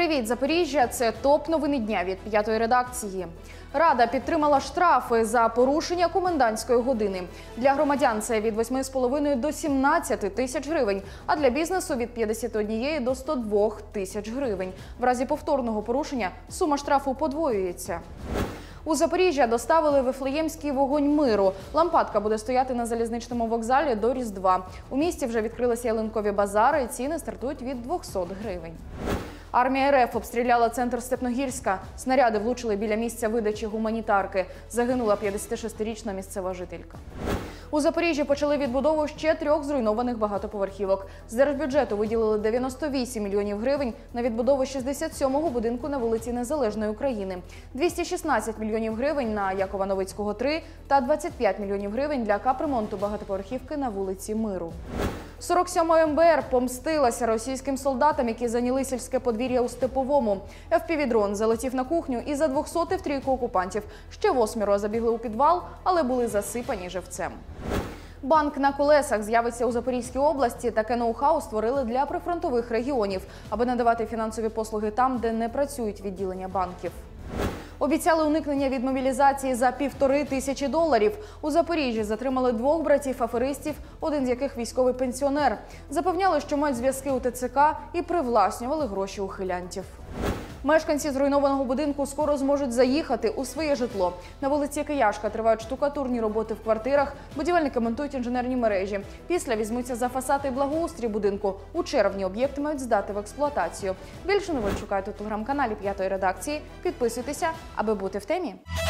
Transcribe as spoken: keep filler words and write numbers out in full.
Привіт, Запоріжжя! Це топ-новини дня від п'ятої редакції. Рада підтримала штрафи за порушення комендантської години. Для громадян це від восьми з половиною до сімнадцяти тисяч гривень, а для бізнесу від п'ятдесяти однієї до ста двох тисяч гривень. В разі повторного порушення сума штрафу подвоюється. У Запоріжжя доставили Вифлеємський вогонь миру. Лампадка буде стояти на залізничному вокзалі до Різдва. У місті вже відкрилися ялинкові базари, ціни стартують від двохсот гривень. Армія РФ обстріляла центр Степногірська. Снаряди влучили біля місця видачі гуманітарки. Загинула п'ятдесятишестирічна місцева жителька. У Запоріжжі почали відбудову ще трьох зруйнованих багатоповерхівок. З держбюджету виділили дев'яносто вісім мільйонів гривень на відбудову шістдесят сьомого будинку на вулиці Незалежної України, двісті шістнадцять мільйонів гривень на Якова Новицького, три та двадцять п'ять мільйонів гривень для капремонту багатоповерхівки на вулиці Миру. сорок сьома ем бе ер помстилася російським солдатам, які зайняли сільське подвір'я у Степовому. еф пі ві-дрон залетів на кухню і задвохсотив трійку окупантів. Ще восьмеро забігли у підвал, але були засипані живцем. Банк на колесах з'явиться у Запорізькій області. Таке ноу-хау створили для прифронтових регіонів, аби надавати фінансові послуги там, де не працюють відділення банків. Обіцяли уникнення від мобілізації за півтори тисячі доларів. У Запоріжжі затримали двох братів-аферистів, один з яких військовий пенсіонер. Запевняли, що мають зв'язки у те це ка і привласнювали гроші ухилянтів. Мешканці зруйнованого будинку скоро зможуть заїхати у своє житло. На вулиці Кияшка тривають штукатурні роботи в квартирах, будівельники монтують інженерні мережі. Після візьмуться за фасад і благоустрій будинку. У червні об'єкти мають здати в експлуатацію. Більше новин шукайте у телеграм-каналі п'ятої редакції. Підписуйтеся, аби бути в темі.